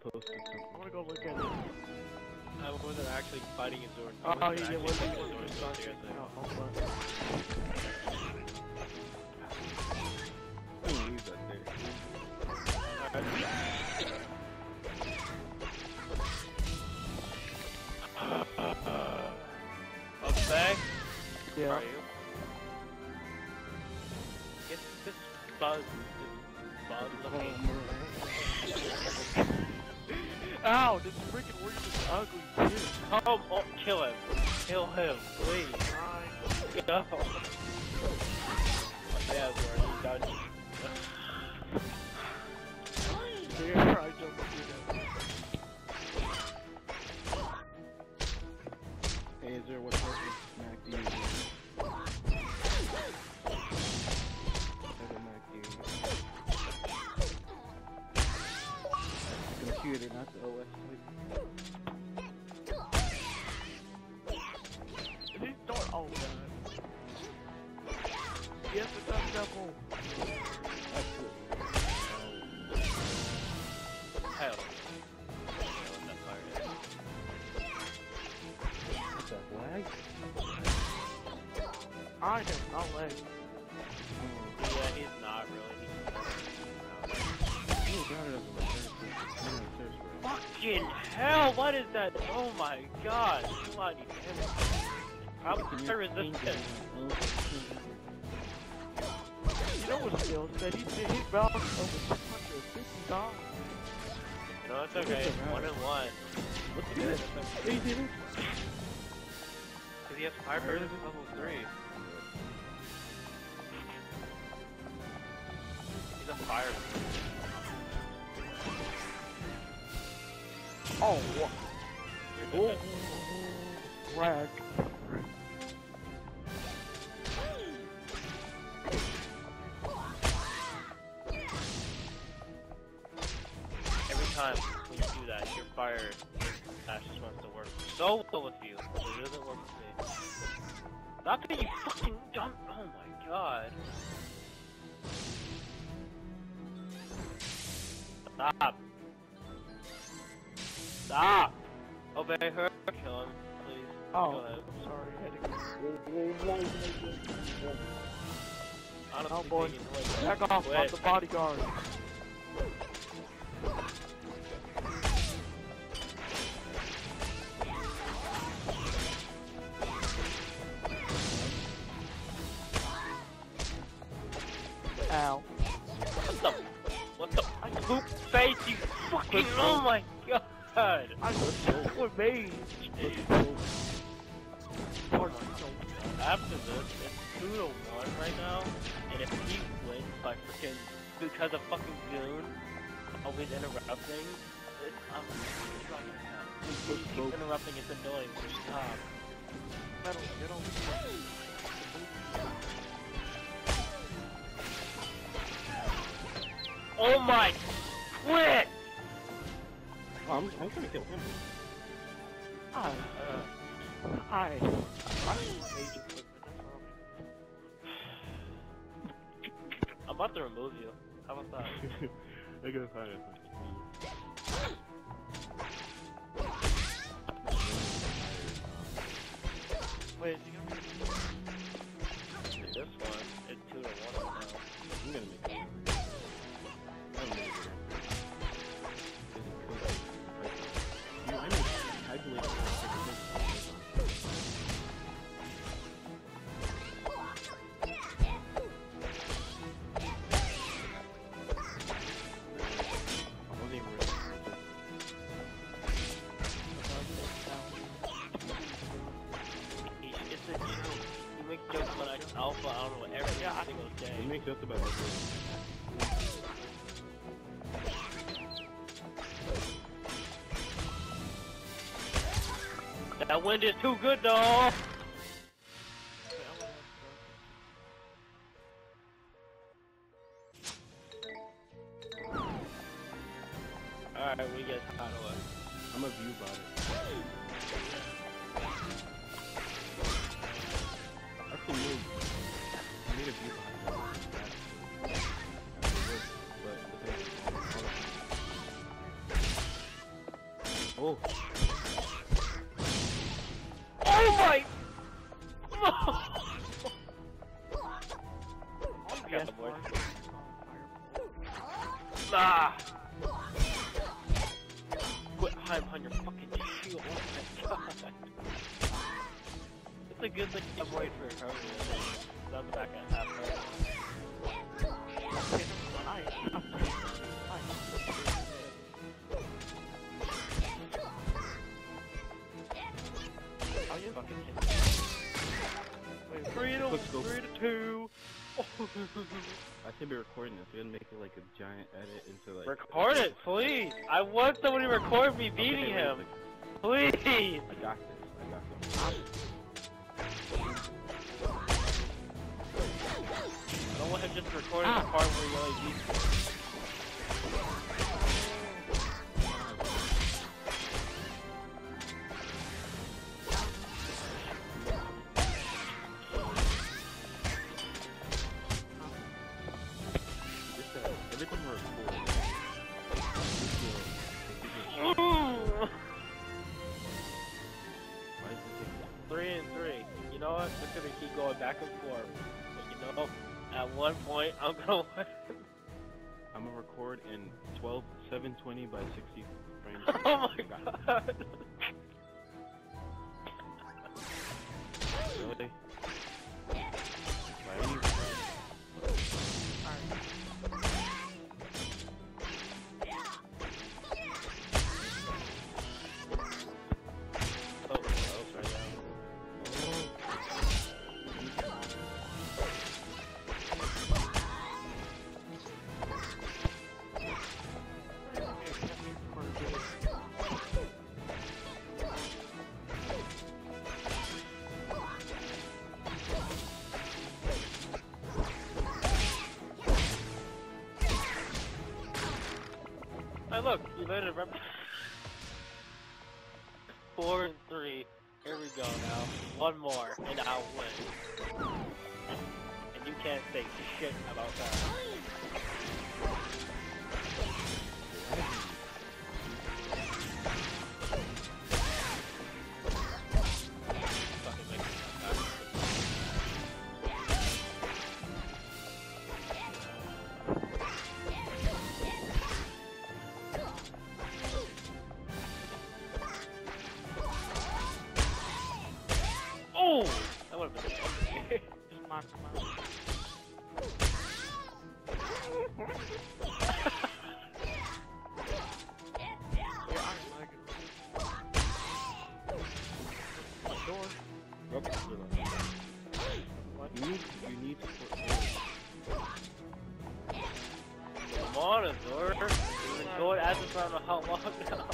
posted something. I wanna go look at it. I wasn't actually fighting a Zord. Oh, you didn't want to fighting a Zord. Leave that there. Okay. Yeah. How are you? Get this buzz. Ow, this freaking word is ugly too. Come on, kill him. Kill him, please. Go. Yeah, Zord, you done. There, I jumped through Hey, is there what type of Mac do you use? What type of Mac do you use? Computer, not the OS. These don't all done. Yes, it's on double. Hell. What's that, lag? I know, not leg. Yeah, he's not really. Fucking hell, what is that? Oh my god, bloody damn it. I'm resistant. You know what Phil said? He bounced over $250. No, it's okay. 1-1. What's good? Hey, dude. Because he has fire burst level 3. He's a fire burst. Oh, what? Oh, rag. Every time when you do that, your fire dash just wants to work so well with you, but it doesn't work with me. Not that you fucking jump. Oh my god. Stop. Stop. Obey her. Kill him, please. Oh, Kill him. sorry. Honestly, Oh boy, thinking, back off, quit. I'm the bodyguard. Ow. What the poop face, you fucking, oh my god! I'm so amazed. After this, it's 2-1 right now, and if he wins by freaking, because of fucking Goon always interrupting, I'm he keeps interrupting, it's annoying, so stop. Metal, get over here. Oh my, quit! Oh, I'm gonna kill him. Hi. I'm about to remove you. How about that? I gotta find it. Wait, is he gonna be... This one is 2-1 right now. I'm gonna make it. I believe It's a joke. You make jokes about like alpha, I don't know what, every single day. we make jokes about everything. That wind is too good, though. Alright, we get out of it. I'm a view bot. Actually, I need a view bot. Oh. Oh my! I got the board. Ah! Quit hiding behind your fucking shield. Oh my god. It's a good thing to avoid for her. Not the back end half. Oh, you fucking hit. Wait, 3-2. I should be recording this. We're gonna make it like a giant edit into like. Record it, please. I want somebody to record me beating him. Please. I got this. I don't want him just recording the part where he only beats me. Everything we're recording. 3-3. You know what? We're gonna keep going back and forth. But you know, at one point, I'm gonna win. I'm gonna record in 720 by 60 frames. Oh my god. Really? By any Hey, look, you made it. 4-3. Here we go now. One more, and I'll win. And you can't say shit about that. Fucking make me come back. Oh! That would've been funny. Just mark him out. You're Iron Legged. Door. What? You need to put. Come on, Azor. You've been going at this around how long now?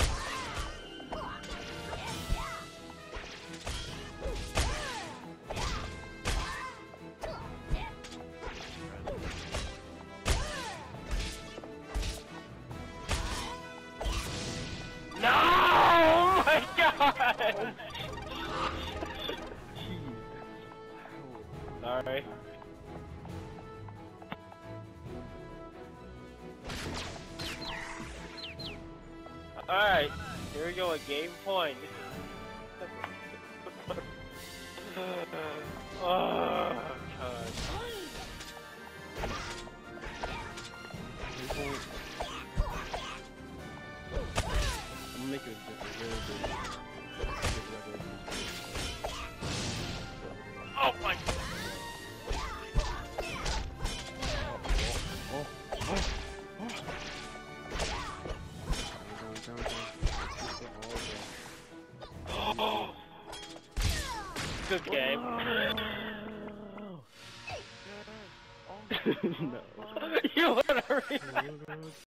No! Oh my god! Sorry. Alright, here we go, a game point. Oh, god. I'm gonna make it just a really big. Oh my god. Good game. No. You wanna read?